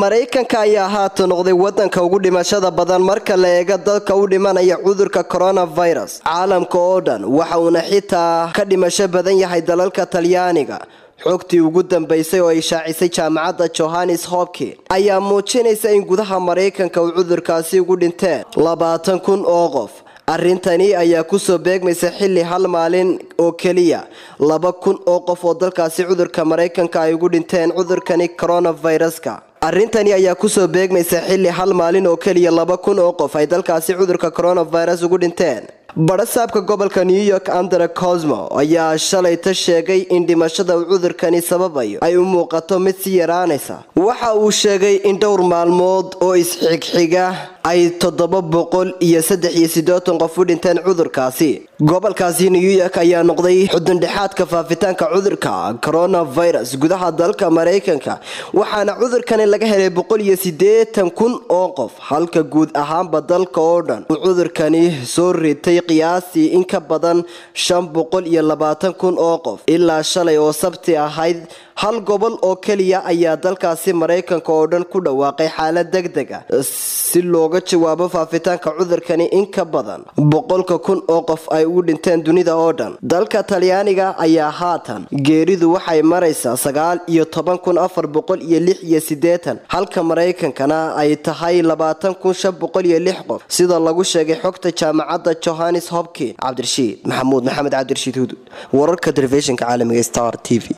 Mareykanka ayaa haatan noqday wadanka ugu dhimashada badan marka la eego dalka u dhimanaya cudurka coronavirus. Caalamka oo dhan waxa uu xitaa ka dhimasho badan yahay dalalka Talyaaniga. Xogtii ugu dambeysay oo ay shaacisay jaamacadda Johns Hopkins ayaa muujinaysa in gudaha Mareykanka uu cudurkaasi ugu dhinteen 20,000 oo qof. Arrintani ayaa ku soo beegmaysa xilli hal maalin oo kaliya 2,000 oo qof oo dalkaasi cudurka Mareykanka ay ugu dhinteen cudurkani coronavirus-ka. Arrintani ayaa ku soo beegmaysa xilli hal maalin oo kaliya 2,000 oo qof ay dalkaasi cudurka coronavirus ugu dhinteen. Barasaabka gobolka New York Andrew Cuomo ayaa shalay sheegay in dhimashada cudurkani sababayo ay u muuqato mid si yaraanaysa. Waxa uu sheegay in dhowr maalmood oo isxigxiga ay 783 qof u dhinteen cudurkaasi. Gobolkaasi New York ayaa noqday xudun dhexaadka faafitaanka cudurka coronavirus gudaha dalka Mareykanka, waxaana cudurkani laga helay 180,000 oo qof, halka guud ahaanba dalka oo dhan uu cudurkani soo ritay qiyaastii in ka badan 520,000 oo qof. Ilaa shalay oo Sabti ahayd, hal gobol oo kaliya ayaa dalkaasi Mareykanka oo dhan ku dhawaaqay xaalad degdeg ah si looga jawaabo faafitaanka cudurkani. In ka badan 100,000 oo qof ay u dhinteen dunida oo dhan. Dalka Talyaaniga ayaa haatan geeridu waxay maraysaa 19,486, halka Mareykankana ay tahay 20,506 qof, sida lagu sheegay xogta jaamacadda Johns Hopkins. Cabdirashiid Maxamed Cabdirashiid Hudud, wararka telefishinka caalamiga Star TV.